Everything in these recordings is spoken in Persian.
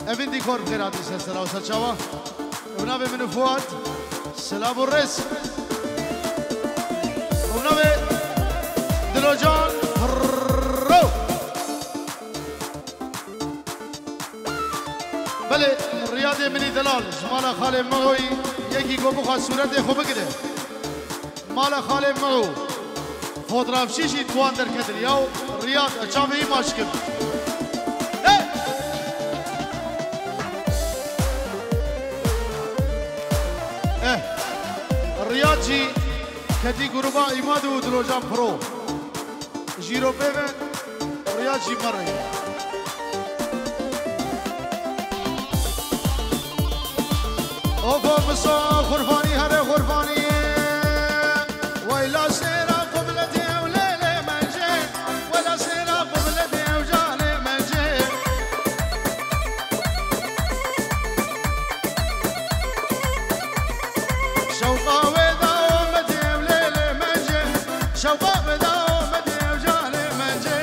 افين ديكور بخير عدي سلسلة وسلشاوة ونبي من فؤاد سلاب الرئيس ونبي دلوجان رو بله رياضي مني دلال مالا خالي مغوي يكي قوبو خال صورت خوب كده مالا خالي مغو فوتراف شيشي توان در كدر ياو رياض اچاوي ماشكم الرياضي كدي جروبا إيمادو دلوجان برو جيرو بيبه الرياضي مرة اوفو مسا خرفاني هره خرفاني ويلا سيرا قبلتي وليلي منجي ولا سيرا قبلتي وجاني منجي شوقا ودا ومدي وليلي منجي شوقا ودا ومدي وجاني منجي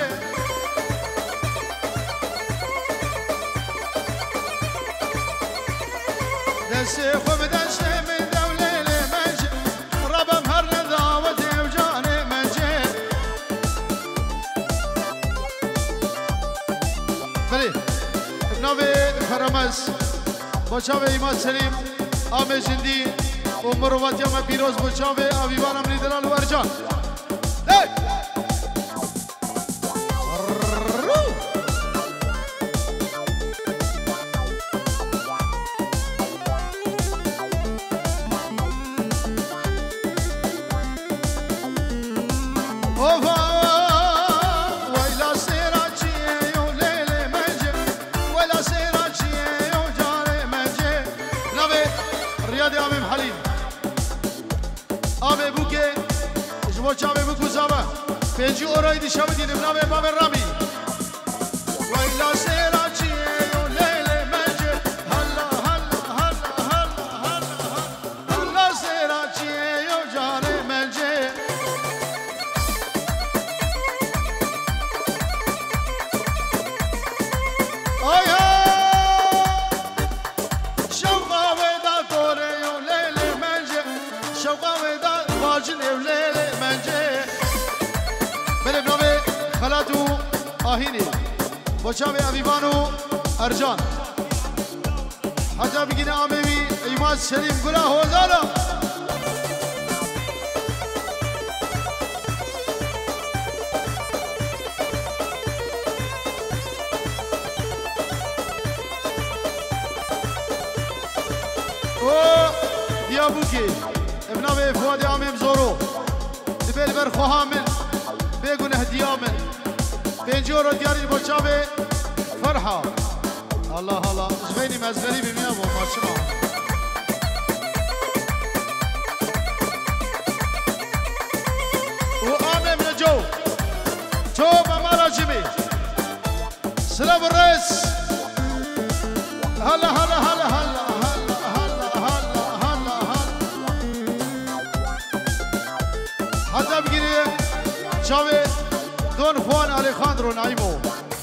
دسي خبدسي من دوليلي منجي ربا مهر ذاوتي وجاني منجي بلي بنوي فرمز بوشاوي إيمان سليم آمي جندي ومروات يوم بيروز بوشاوي أبيبانا من دلال وارجان بيجي أوراي دي شاودي نبنا بابا رامي ويلا سيراتي يو ليلي ماجي هلا هلا هلا هلا هلا هلا سيراتي يو جاري ماجي أيها شوقا ودا كوري يو ليلي ماجي شوقا ودا باجي يو ليلي ماجي بله بنامه خلاتو آهینی بچه ابیبانو ارجان حجا بگینه آمیوی ایمان سلیم گله هوزانا او دیابوکی ابنامه فواد آمیم زورو دبیل بر خوهامل بيقول هدية من بينجورو دياري بوشابي فرحة الله الله زبيني مزغري بميابو ما شما وآمن من جو بمارا جمي سلام الرئيس هلا هلا هلا هلا هلا هلا هلا هلا هلا حتى بقيني شاوي دون خوان أليخاندرو نايمو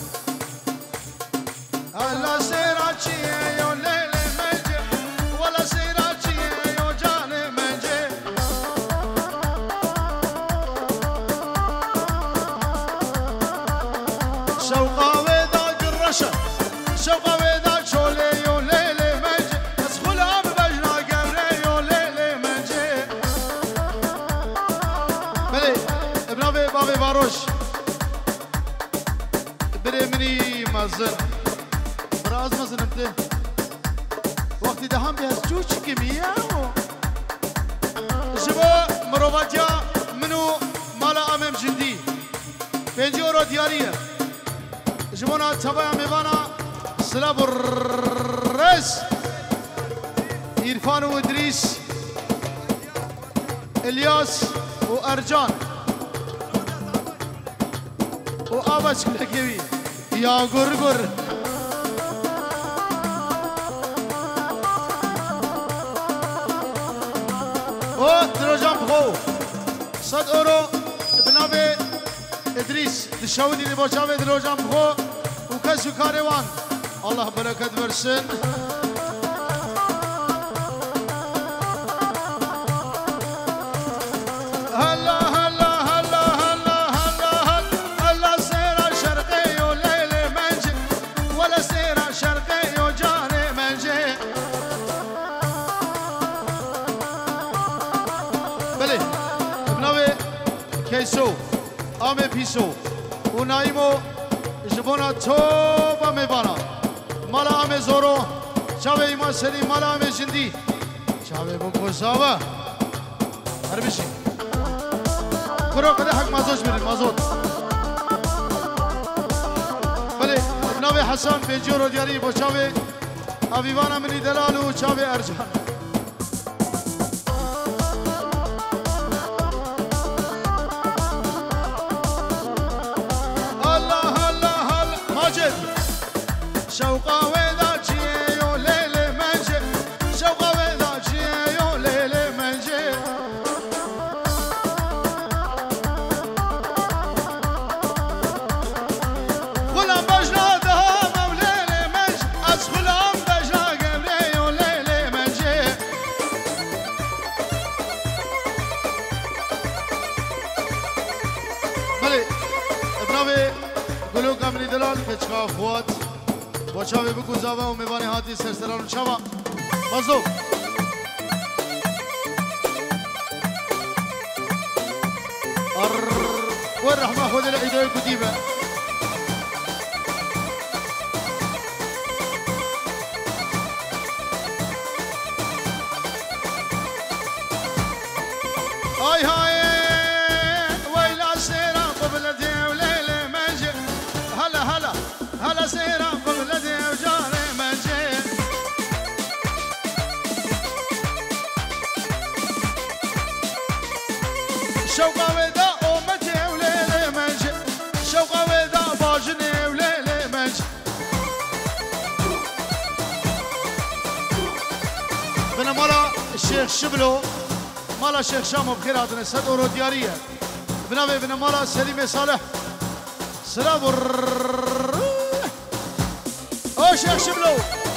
هلا سيراتشي يو ليلي منجي ولا سيراتشي يو جاني منجي شوقا ودا قرشة شوقا ودا شولي يو ليلي منجي اسخلها ببجنا قري يو ليلي منجي بلي ابنابي بابي باروش بريمني مازن براز مازن انت وقتی دهم بیاز جو چی میاو جبا مرواتیا منو مالا امم جندی پنجی اورو دیاریه جبونا تبایا میوانا سلاب الرئيس عرفان و ادریس الیاس و ارجان و آباش کلکیوی یا گرگر و دروجان بخو 100 اورو بنابه ادریس دشاودی دباچاوه دروجان بخو و کسو کاروان Allah bereket versin. کیسو آمه پیسو و نایمو جبونا توبا میبانا مالا آمه زورو چاوه ایمان سلیم مالا آمه جندی چاوه بکو زاوه هر بشی برو قده حق مازوش برید مازود بله ابناوه حسن بینجور و دیاری با چاوه آویوانا منی دلالو چاوه ارجان شوقا ودا چیو لیل منجه شوقا ودا چیو لیل منجه غلام بجنا دها مولیل منج از غلام بجنا قبریو لیل منجه بله ابناوی گلو کمری دلال کچکا فوت با چاوه بگو زاوه و میوانی هاتی سرسران چاوه مزدو والرحمة خذ العيدوي كتيبة هاي هاي ويلا سيرا قبلتي وليلة منجي هلا هلا هلا سيرا قبلتي وجاري منجي شوقا ودا أمتي وليلة منجي شوقا ودا باجني وليلة منجي بنا مالا الشيخ شبلو مالا شيخ شامو بخير عدنا 100 اورو ديارية بنا مالا سليم صالح سلام او شيخ شبلو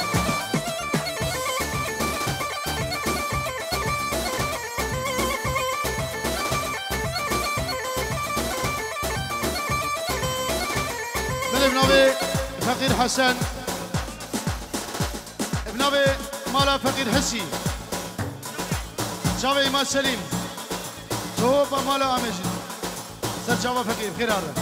من ابنابي فقير حسن ابنابي مالا فقير حسي شاوي إمام سليم توبا مالا أمجد سر شاوي فقير بخير هذا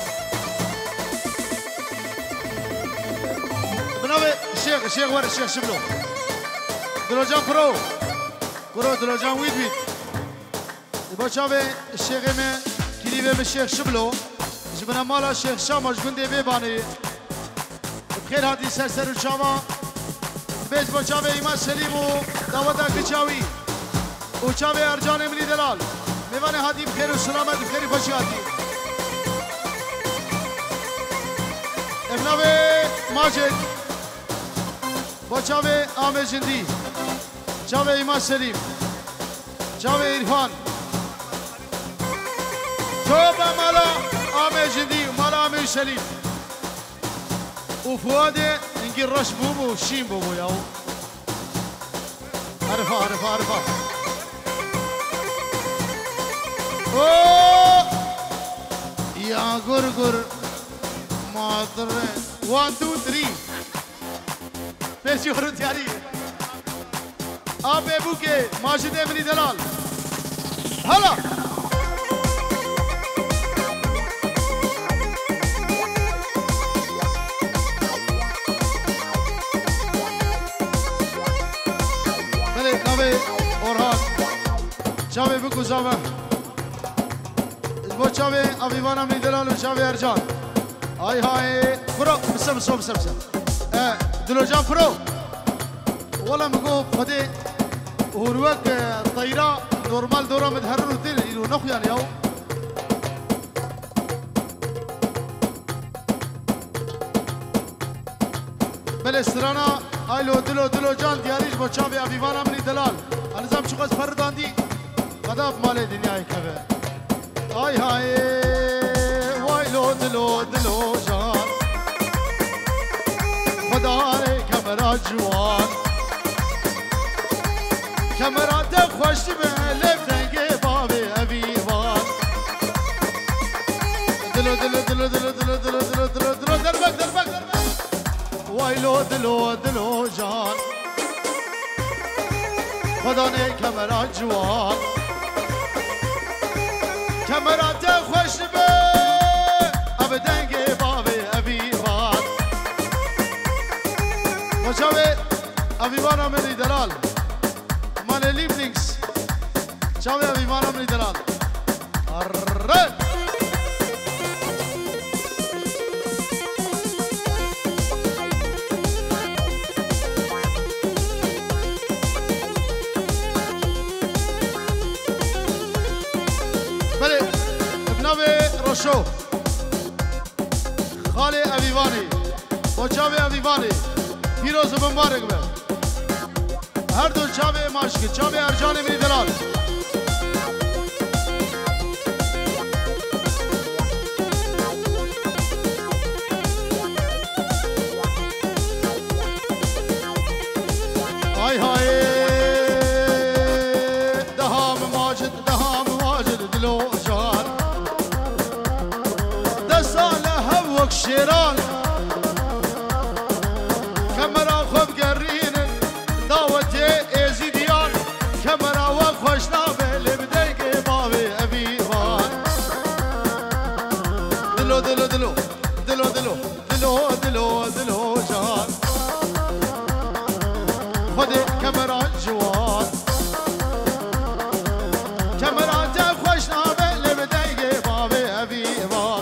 بنابي الشيخ ورا الشيخ شبلو دلوجان كرو دلوجان ويد يبقى شاوي الشيخ إمام كليبه من الشيخ شبلو جبنا مالا الشيخ شامو جبندي بيباني بخير هذه سر الشاما بيت با شاوي إمام سليم ودعوتا كشاوي وشاوي ارجان امني دلال میوان هادی بخیر و سلامت بخیر خوشی هاتی ابناوی ماجد با چاوی آمه جندی چاوی ایمان سلیم چاوی ایرفان توبا مالا آمه جندی مالا آمه سلیم و فواده انگی رش بومو شیم بومو یاو عرفا Oh, ya gur madre 1 2 3 पेशी और तैयारी आप बेबू के माजिद एमनी दलाल हला मेरे नवे और हाथ चावे बुकु जावा با چاوه آویوانا من دلال و چاوه ارجان های های برو بسم دلو جان برو ولا مگو خده هروك طيرة نورمال دورة متهرر وتير إنه نخو يعني ياو بالاسترانا هاي دلو جان دياريش با چاوه آویوانا من دلال النظام شخص فردان دي قداب مال دنیای كفه هاي هاي واي دلو جان خدای کمرا جوان کمرا ده خوش به لب دنگ باب اویوان دلو دلو دلو دلو دلو دلو دلو دلو دلو دربک دربک وایلو دلو دلو جان خدای کمرا جوان کمرا ده خوش به اب دنگ باب اویوان مجاوه اویوان امری دلال meine Lieblings. Ciao, wir waren am Niederland. Arre! بله، ابناوی روشو خاله اویوانی با چاوی اویوانی پیروز و مبارک به هر دو چاوه ماشک چاوه ارجان منی دلال های های دهام ماجد دلو جان دستان هوک شیران کمرا خوب گرین دعوتي ازيديان كاميرا وخوشنا بالبداية بابي أبيوان دلو دلو دلو دلو دلو دلو دلو دلو جان خدي كاميرا جوان كاميرا تا خوشنا بالبداية بابي أبيوان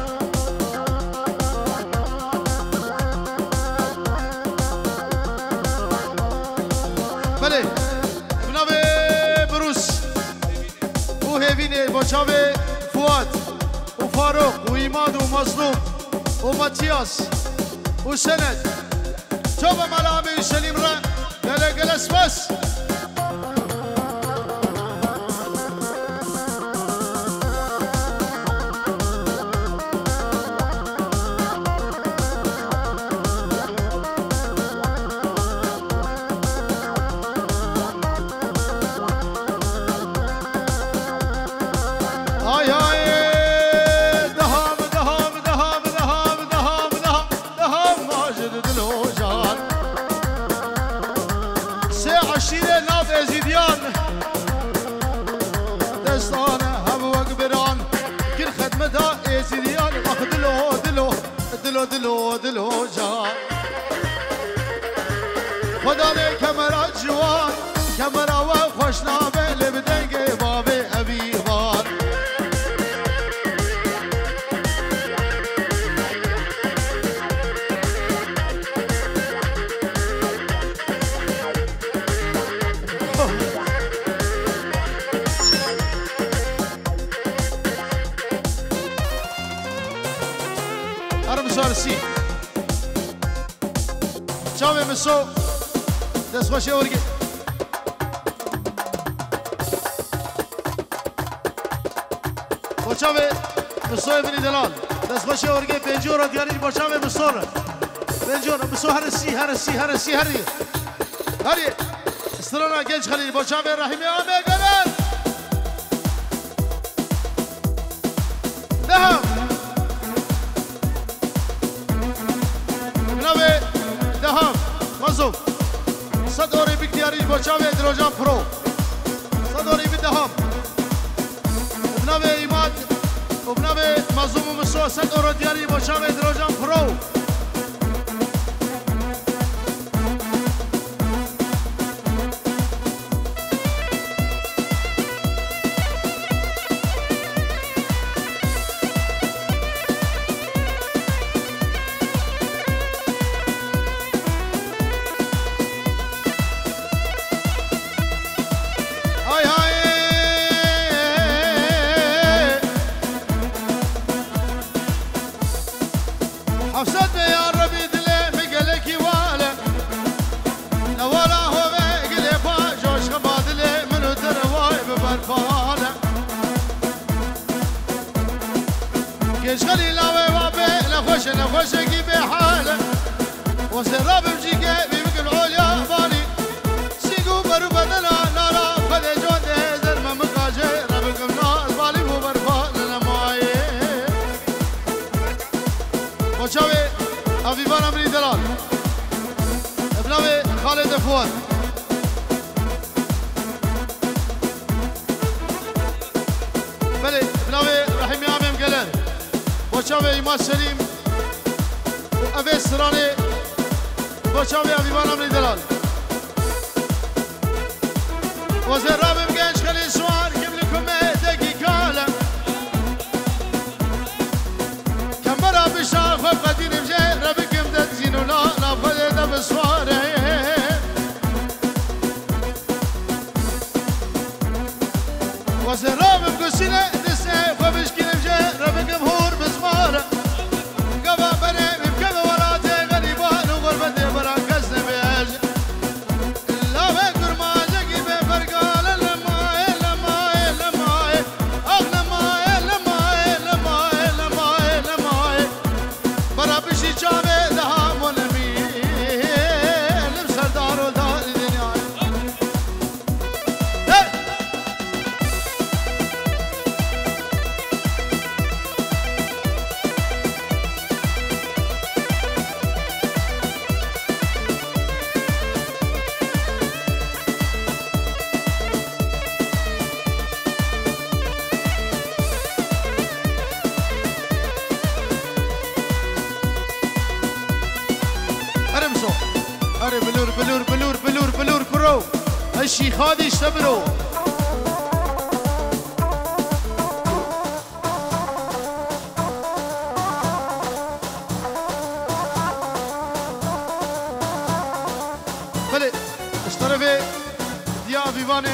بله ابناوی بروس او هیوینه با چاوه فواد و فاروق و ایمان و مظلوم و ماتیاس و سند چاوه ملامه سلیم را گله گلس بس دلو دلو جان خدا نے کمرا جوان کمرا و خوشنامه لبدنگ باب اویوان سوارسی چاوه مسو دست خوشه ورگی با چاوه مسو ابنی دلال دست خوشه ورگی پنجور را دیاری با چاوه مسو را پنجور مسو هرسی هری استرانا گنج خلیل با چاوه رحیمی آمه گرن دهم دهم مزوم صدوری بکتیاری با چاوه دروجان پرو صدوری بدهم ابناوه ایماد ابناوه مزوم و مسو صدور دیاری با چاوه دروجان پرو نخوشگی به حاله و وچاوي أبيبان أمري دلال ابناوي خالد فواد بلي ابناوي رحيمي عميم قلال وچاوي إيمان سليم وأبي سراني وچاوي أبيبان أمري دلال وزير رابم جنش خلي سوار قبلكم دقيقة كمبرا بشار خف قدين بجي ربكم تدزين ولا نفذ دب سواره وزير رابم قسينة دسي خفشكين بجي ربكم هور بسماره قبا بني بكبه ولاتي غريبان وغربتي براكز نبيج بلور كرو الشيخ هادي اشتبروا بلي اشترفي ديا فيفاني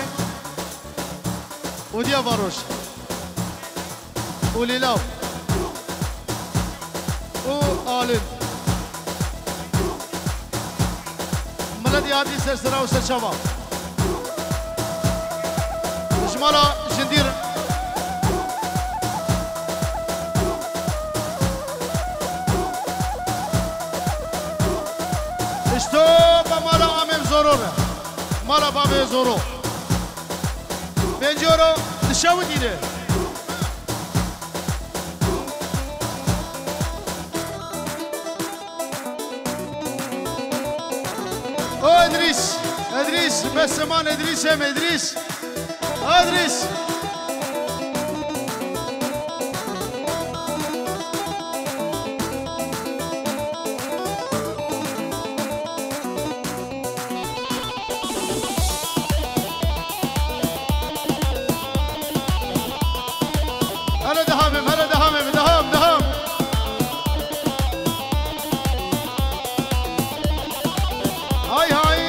وديا باروش وليلاو وآلين ملدي هادي سرسرا وسرشابا جمالا جندير اشتو بمالا عميم زورو مالا بابي زورو بنجورو تشاو دينه ادريس بس مان ادريس هم ادريس هلا دهامم دهام هاي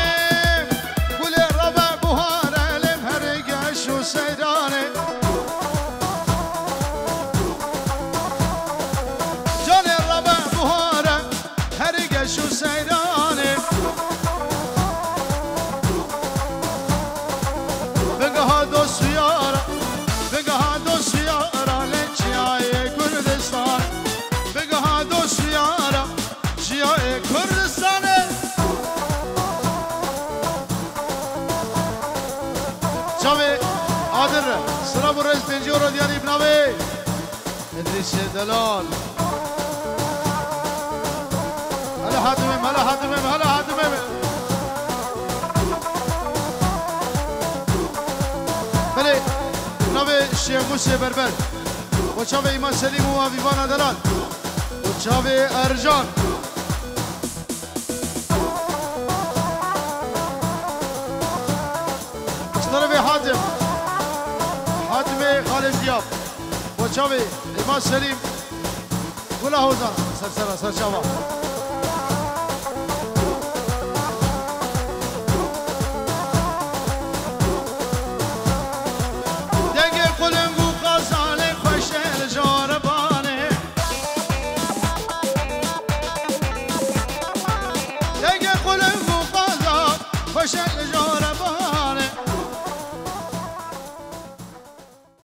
سلام الرئيس بنجورو ديالي بناوي ادريس دلال هلا هاتمم بلي بناوي الشيخ موسى بربر وشافي إيمان سليم وفيفانا دلال وشافي أرجان اشترفي حاتمي خالد دياب وشافي إيمان سليم ولا هوزان سرسرة سرشابا